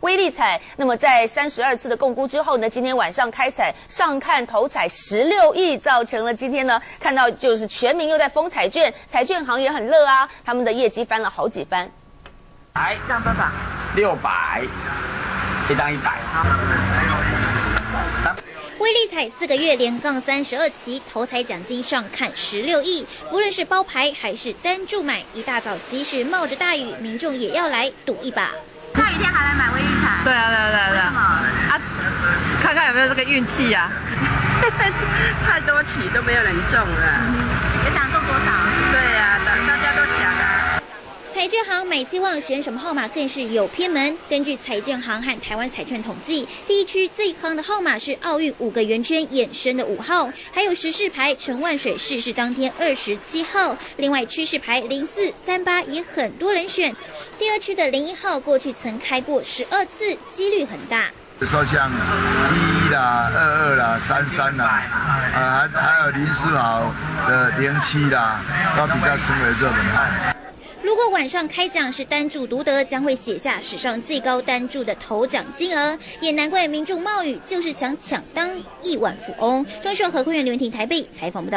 威力彩。那么在32次的共估之后呢，今天晚上开彩，上看头彩16亿，造成了今天呢看到就是全民又在封彩券，彩券行也很热啊，他们的业绩翻了好几番。 来，这样多少？600，一张100。 威力彩4个月连杠32期，头彩奖金上看16亿。无论是包牌还是单注买，一大早即使冒着大雨，民众也要来赌一把。 下雨天还来买威力彩？ 对啊， 为什么？ 啊，看看有没有这个运气呀。 太多期都没有人中了。 有想中多少？ 对呀，大家都想啊。 彩券行买期望选什么号码更是有偏门。根据彩券行和台湾彩券统计，第一区最夯的号码是奥运5个圆圈衍生的5号，还有时事牌陈万水逝世当天27号。另外趋势牌04、38也很多人选。第二区的01号过去曾开过12次，几率很大。 说像11啦、22啦、33啦，还有04号的07啦，都比较成为热门号。 如果晚上开奖是单注独得，将会写下史上最高单注的头奖金额，也难怪民众冒雨就是想抢当亿万富翁。中视何坤元、刘文婷台北采访不到。